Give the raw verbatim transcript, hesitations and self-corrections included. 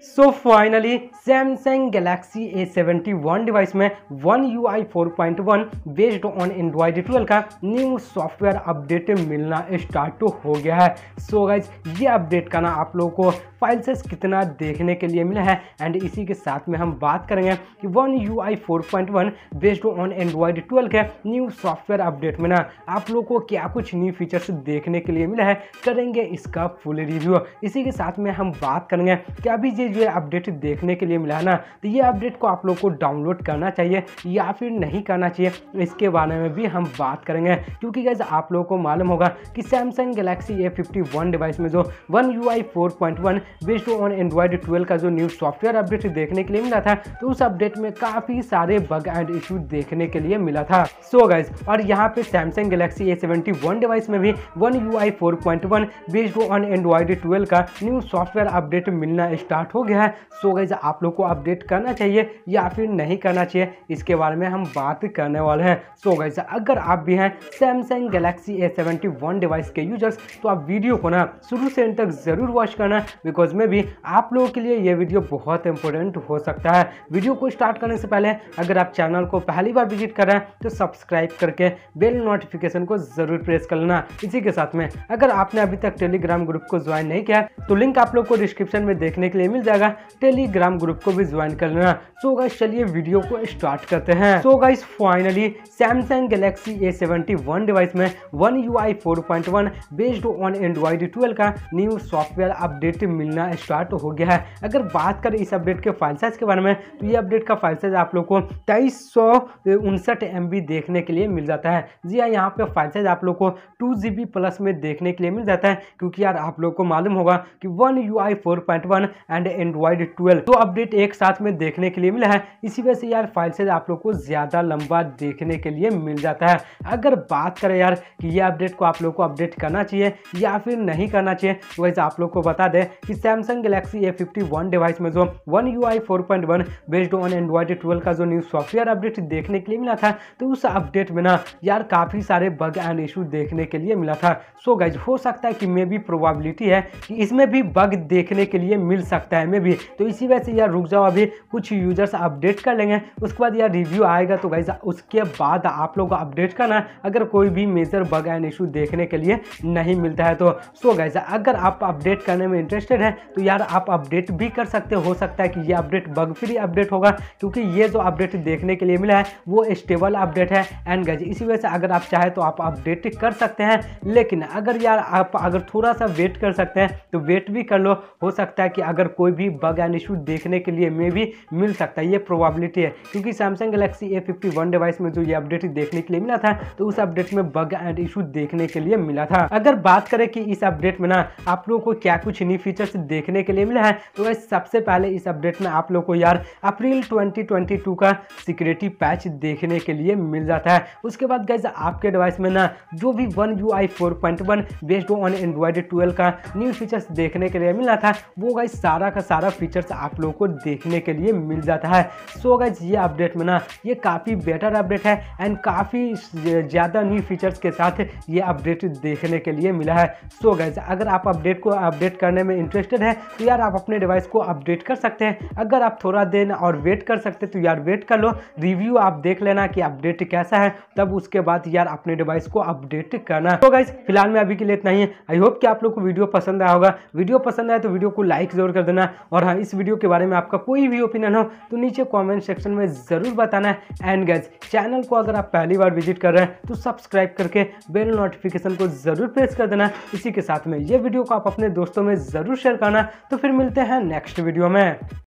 So finally Samsung Galaxy A seventy one device में one U I four point one based on Android twelve का new software update मिलना start हो गया है। So guys ये update का ना आप लोगों को फाइल साइज कितना देखने के लिए मिला है एंड इसी के साथ में हम बात करेंगे कि one U I four point one based on Android twelve के न्यू सॉफ्टवेयर अपडेट में ना आप लोगों को क्या कुछ न्यू फीचर्स देखने के लिए मिला है, करेंगे इसका फुल रिव्यू। इसी के साथ में हम बात करेंगे कि अभी ये जो अपडेट देखने के लिए मिला है ना, तो ये अपडेट को आप लोग को डाउनलोड करना चाहिए या फिर नहीं करना चाहिए, इसके बारे में भी हम बात करेंगे। क्योंकि गाइस आप लोगों को मालूम होगा कि Samsung Galaxy A fifty one device में जो one U I four point one based on Android twelve का जो न्यू सॉफ्टवेयर अपडेट देखने के लिए मिला था, तो उस अपडेट में काफी सारे बग एंड इशू देखने के लिए मिला था। सो गाइस और यहाँ पे Samsung Galaxy A seventy one device में भी one U I four point one based on Android twelve का न्यू सॉफ्टवेयर अपडेट मिलना स्टार्ट हो गया है। सो गाइस आप लोग को अपडेट करना चाहिए या फिर नहीं करना चाहिए, इसके बारे में हम बात करने वाले हैं। सो गाइस अगर आप भी हैं Samsung Galaxy A seventy one device के यूजर्स, तो आप वीडियो को ना शुरू से अंत तक जरूर वॉच करना, बिकॉज में भी आप लोगों के लिए ये वीडियो बहुत इंपॉर्टेंट हो सकता है। वीडियो को स्टार्ट करने से पहले अगर आप चैनल को पहली बार विजिट कर रहे हैं तो सब्सक्राइब करके बेल नोटिफिकेशन को जरूर प्रेस कर लेना। इसी के साथ में अगर आपने अभी तक टेलीग्राम ग्रुप को ज्वाइन नहीं किया तो लिंक आप लोग को डिस्क्रिप्शन में देखने के लिए मिल जाएगा, टेलीग्राम ग्रुप को भी ज्वाइन कर लेना। सो गाइस चलिए वीडियो को स्टार्ट करते हैं। So guys finally Samsung Galaxy A seventy one device में one U I four point one based on Android twelve का न्यू सॉफ्टवेयर अपडेट मिलना स्टार्ट हो गया है। अगर बात करें इस अपडेट के फाइल साइज के बारे में, तो ये अपडेट का फाइल साइज आप लोग को तेईस सौ उनसठ एम बी देखने के लिए मिल जाता है। जी हाँ, यहाँ पे फाइल साइज आप लोग को टू जी बी प्लस में देखने के लिए मिल जाता है, क्योंकि यार आप लोग को मालूम होगा कि one U I four point one and Android twelve तो अपडेट एक साथ में देखने के लिए मिला है। इसी वजह से यार फाइल साइज आप लोग को ज्यादा लंबा देखने के लिए मिल जाता है। अगर बात करें यार कि ये अपडेट को आप लोग को अपडेट करना चाहिए या फिर नहीं करना चाहिए, तो वैसे आप लोग को बता दें कि Samsung Galaxy A fifty one device में जो one U I four point one based on Android twelve का जो न्यू सॉफ्टवेयर अपडेट देखने के लिए मिला था, तो उस अपडेट में ना यार काफी सारे बग एंड इशू देखने के लिए मिला था। सो गाइज हो सकता है कि मे भी प्रोबेबिलिटी है कि इसमें भी बग देखने के लिए मिल सकता है मे भी, तो इसी वजह से यार रुक जाओ, अभी कुछ यूजर्स अपडेट कर लेंगे, उसके बाद यार रिव्यू आएगा, तो गाइज उसके बाद आप लोग अपडेट करना अगर कोई भी मेजर बग एंड इशू देखने के लिए नहीं मिलता है तो। सो गाइज अगर आप अपडेट करने में इंटरेस्टेड है तो यार आप अपडेट भी कर सकते हो सकता है कि ये अपडेट बग फ्री अपडेट होगा, क्योंकि ये जो अपडेट देखने के लिए मिला है वो स्टेबल अपडेट है एंड गाइज इसी वजह से अगर आप चाहे तो आप अपडेट कर सकते हैं। लेकिन अगर यार आप अगर थोड़ा सा वेट कर सकते हैं तो वेट भी कर लो, हो सकता है कि अगर कोई भी बग एंड इशू देखने के लिए में भी मिल सकता है, ये प्रोबेबिलिटी है। क्योंकि Samsung Galaxy A fifty one device में जो ये अपडेट देखने के लिए मिला था, तो उस अपडेट में बग एंड इशू देखने के लिए मिला था। अगर बात करें कि इस अपडेट में ना आप लोगों को क्या कुछ न्यू फीचर्स देखने के लिए मिला है, तो सबसे पहले इस अपडेट में आप लोग को यार अप्रैल ट्वेंटी ट्वेंटी टू का सिक्योरिटी पैच देखने के लिए मिल जाता है। उसके बाद गाइस आपके डिवाइस में ना जो भी one U I four point one based on Android twelve का न्यू फीचर्स देखने के लिए मिला था, वो गाइस सारा का सारा फीचर्स आप लोगों को देखने के लिए मिल जाता है। सो गाइस ये अपडेट में ना ये काफ़ी बेटर अपडेट है एंड काफ़ी ज़्यादा न्यू फीचर्स के साथ ये अपडेट देखने के लिए मिला है। सो गाइस अगर आप अपडेट को अपडेट करने में इंटरेस्टेड है तो यार आप अपने डिवाइस को अपडेट कर सकते हैं। अगर आप थोड़ा दिन और वेट कर सकते तो यार वेट कर लो, रिव्यू आप देख लेना कि अपडेट कैसा है, तब उसके बाद यार अपने डिवाइस को अपडेट करना। तो गाइस फिलहाल में अभी के लिए इतना ही है। आई होप कि आप लोग को वीडियो पसंद आया होगा। वीडियो पसंद आए तो वीडियो को लाइक जरूर कर देना, और हाँ इस वीडियो के बारे में आपका कोई भी ओपिनियन हो तो नीचे कॉमेंट सेक्शन में जरूर बताना है। एंड गाइस चैनल को अगर आप पहली बार विजिट कर रहे हैं तो सब्सक्राइब करके बेल नोटिफिकेशन को जरूर प्रेस कर देना। इसी के साथ में ये वीडियो को आप अपने दोस्तों में जरूर शेयर करना। तो फिर मिलते हैं नेक्स्ट वीडियो में।